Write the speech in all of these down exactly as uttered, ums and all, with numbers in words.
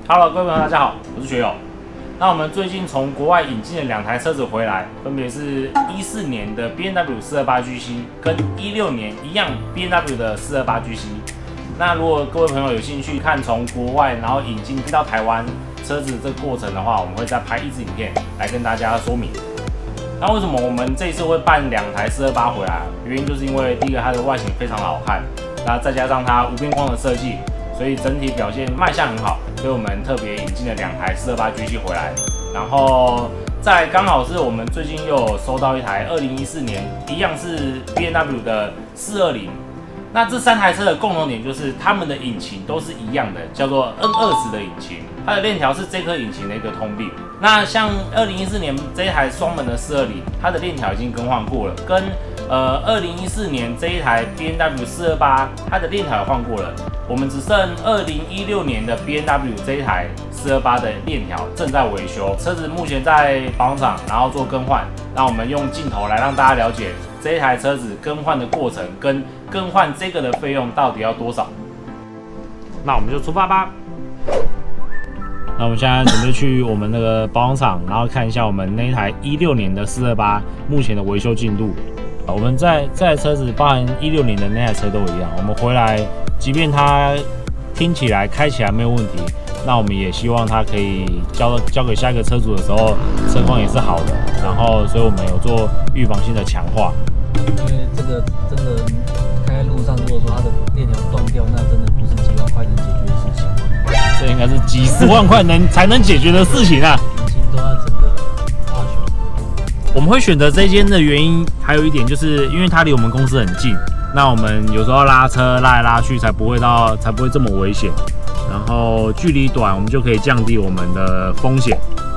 Hello， 各位朋友，大家好，我是学友。那我们最近从国外引进了两台车子回来，分别是一四年的 B M W 四二八 G C 跟一六年一样 B M W 的四二八 G C。那如果各位朋友有兴趣看从国外然后引进到台湾车子这个过程的话，我们会再拍一支影片来跟大家说明。那为什么我们这一次会办两台四二八回来？原因就是因为第一个它的外形非常的好看，那再加上它无边框的设计，所以整体表现卖相很好，所以我们特别引进了两台四二八 G C 回来。然后再刚好是我们最近又有收到一台二零一四年一样是 B M W 的四二零。那这三台车的共同点就是它们的引擎都是一样的，叫做 N 二十的引擎，它的链条是这颗引擎的一个通病。那像二零一四年这一台双门的四二零，它的链条已经更换过了，跟呃二零一四年这一台 B M W 四二八，它的链条也换过了。我们只剩二零一六年的 B M W 这一台四二八的链条正在维修，车子目前在保养厂，然后做更换。让我们用镜头来让大家了解这一台车子更换的过程，跟更换这个的费用到底要多少。那我们就出发吧。那我们现在准备去我们那个保养厂，然后看一下我们那一台一六年的四二八目前的维修进度。我们在这台车子，包含一六年的那台车都一样。我们回来，即便它听起来、开起来没有问题，那我们也希望它可以交交给下一个车主的时候，车况也是好的。然后，所以我们有做预防性的强化。 因为这个真的开在路上，如果说它的链条断掉，那真的不是几万块能解决的事情。 这应该是几十万块能才能解决的事情啊！ 引擎都要整个化学。 我们会选择这间的原因，还有一点就是因为它离我们公司很近，那我们有时候拉车拉来拉去才不会到才不会这么危险。然后距离短，我们就可以降低我们的风险。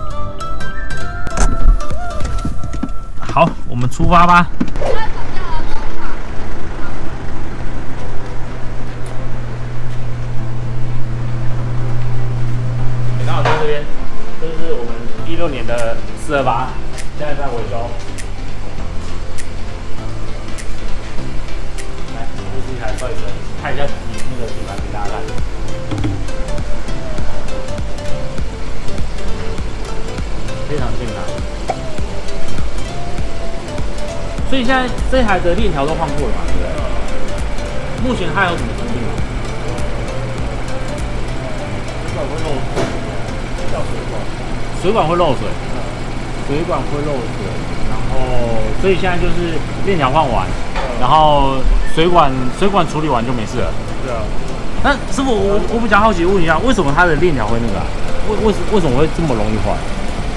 好，我们出发吧。刚好在这边，这是我们一六年的四二八，现在在维修。来，这是一台快车，看一下那个底盘给大家看。非常健康，所以现在这台的链条都换过了嘛，对不对？目前它有什么通病吗？水管会漏水，叫水管，水管会漏水，水管会漏水，然后所以现在就是链条换完，然后水管水管处理完就没事了。 对啊。 那师傅，我我比较好奇问一下，为什么它的链条会那个啊？为为什为什么会这么容易坏？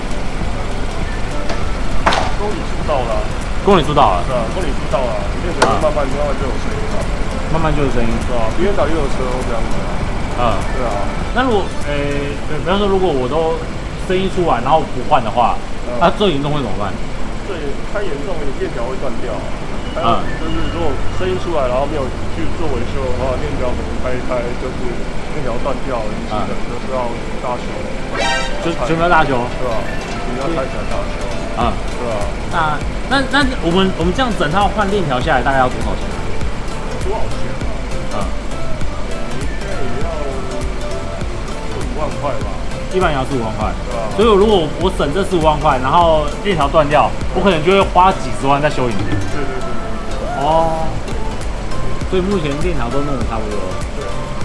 公里出道了， 公里出道了， 是吧？公里出道了，链条慢慢慢慢就有声音了， 慢慢就有声音， 是吧 ？B M W 的车都这样子啊。 嗯， 对啊。 那如果诶，比方说如果我都声音出完，然后不换的话，那最严重会怎么办？ 最太严重，你链条会断掉。嗯，就是如果声音出来，然后没有去做维修的话，链条可能开一开就是链条断掉，引起的就是要大修， 就全部要大修， 对吧？你要开起来大修。 啊， 对啊。 那那那我们我们这样整套换链条下来大概要多少钱？ 多少钱啊？嗯，应该也要四五万块吧。 一般也要四五万块。 对啊。 所以如果我省这四五万块，然后链条断掉，我可能就会花几十万在修引擎。 对对对。 哦。所以目前链条都弄得差不多。 对。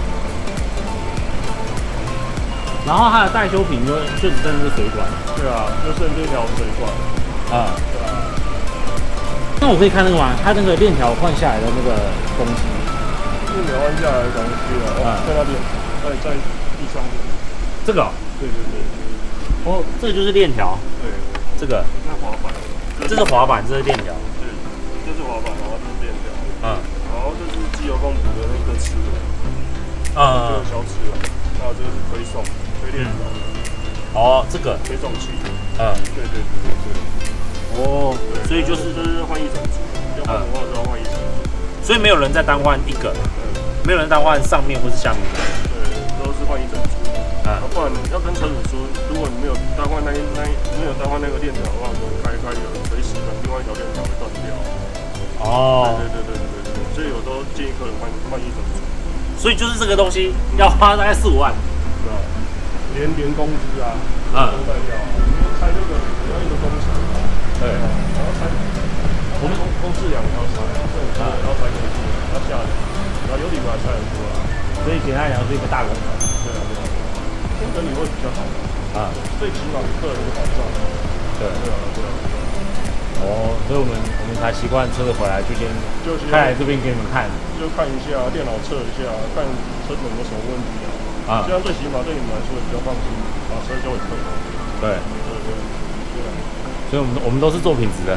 然后它的代修品就就只剩是水管。 对啊，就剩链条水管。啊，对啊。 那我可以看那个吗？它那个链条换下来的那个东西。 链条换下来的东西啊，在那边，在在地上。 这个、哦？ 对对对。 哦，这个就是链条。 对。这个。 那滑板。 这是滑板，这是链条。 对，这是滑板，然后这是链条。 嗯。 然后这是机油泵补的那个齿轮。 嗯。 这个小齿轮，然后这个是推送。推链条的， 哦，这个推送器， 嗯， 对对对对对， 哦， 所以就是就是换一整组，要换的话就要换一整组， 所以没有人再单换一个，嗯，没有人单换上面或是下面的， 对，都是换一整组，啊，不然要跟车主说，如果你没有单换那那没有单换那个链条的话，可能开开有随时可能另外一条链条会断掉，哦，对对对对对对，所以有时候建议客人换换一整组， 所以就是这个东西要花大概四五万， 对啊。 连连工资啊， 嗯， 都在掉。因为拆这个要一个工程啊，对，然后拆，我们公公司两条拆，这种然后拆工资，要下来，然后有底盘拆很多啊， 所以简单来讲是一个大工程。 对啊，对啊，这个你会比较好啊，最起码客人有保障。对对啊，对啊。 哦，所以我们我们才习惯车子回来就先就开来这边给你们看， 就看一下电脑测一下，看车子有没有什么问题啊。啊，这样最起码对你们来说也比较放心，把车交给客人。对对对对。 所以我们我们都是做品质的。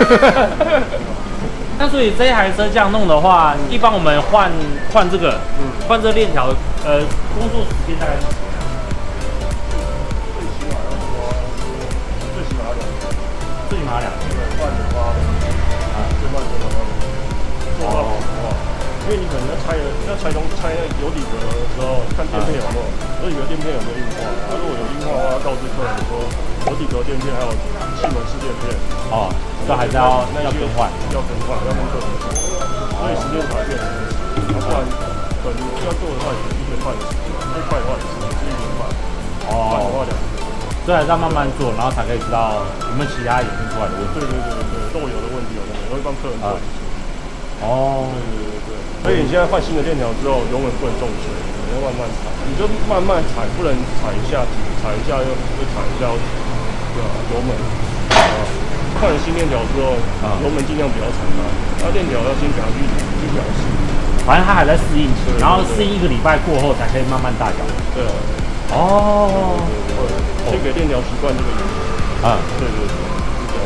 那所以这一台车这样弄的话，一般我们换换这个，嗯，换这个链条，呃，工作时间大概是什么样？ 最起码要说，最起码要两天， 最起码两天， 对，换的话，啊，最慢最慢要两天，做到好不好？因为你可能要拆了，要拆东拆油底壳的时候，看垫片有没有，油底壳垫片有没有硬化。啊，如果有硬化的话，要告知客人说，油底壳垫片还有气门式垫片，哦， 这还是要要更换， 要更换，要跟客人说，所以时间才变成，要不然可能要做的话也是一天半的时间，最快的话也是是一天半，哦，慢的话两天。 所以还是要慢慢做，然后才可以知道有没有其他衍生出来的问题。 对对对对对，漏油的问题有没有？都会帮客人做。 哦， 对对对对。所以你现在换新的链条之后，永远不能中水，你要慢慢踩，你就慢慢踩，不能踩一下停，踩一下又又踩一下，对吧？油门，啊，换了新链条之后，油门尽量不要踩它，那链条要先给它去去表示， 反正它还在适应期，然后适应一个礼拜过后才可以慢慢大脚。 对啊。 哦。 先给链条习惯这个油。啊，对对对。哦。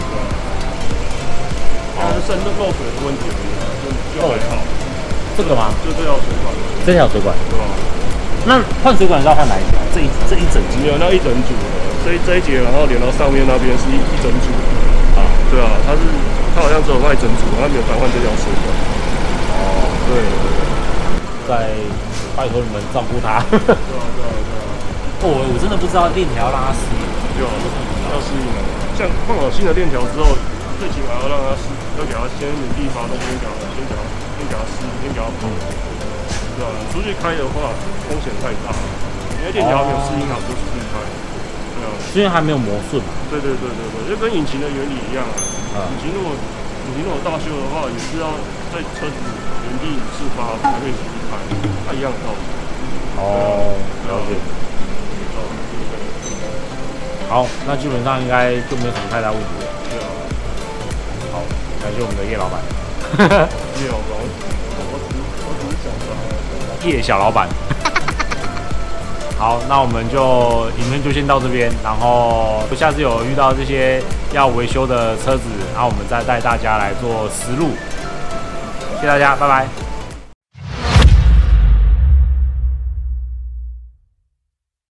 它是渗漏水的问题而已，就就还好。 这个吗？ 就这条水管。这条水管。 对吧？ 那换水管是要换哪一条？这一这一整节？ 没有，那一整组的，这这一节，然后连到上面那边是一一整组的。啊，对啊，它是它好像只有卖整组，它没有转换这条水管。哦，对。再拜托你们照顾它。 对啊，对啊，对啊。 哦，我真的不知道链条要让它适应。 对啊，要适应的。像换好新的链条之后，最起码要让它适，要给它先原地发动，先给它，先给它，先给它适应，先给它跑。对吧？出去开的话，风险太大了，因为链条没有适应好就出去开。对啊。 因为还没有磨顺嘛。 对对对对对，就跟引擎的原理一样啊。引擎如果引擎如果大修的话，也是要在车子原地试发才可以出去开，它一样的道理。 哦，了解。好，那基本上应该就没有什么太大问题了。 对啊。 好，感谢我们的叶老板。 叶老板，我只我只是想说， 叶小老板。好，那我们就影片就先到这边，然后下次有遇到这些要维修的车子，然后我们再带大家来做实录。谢谢大家，拜拜。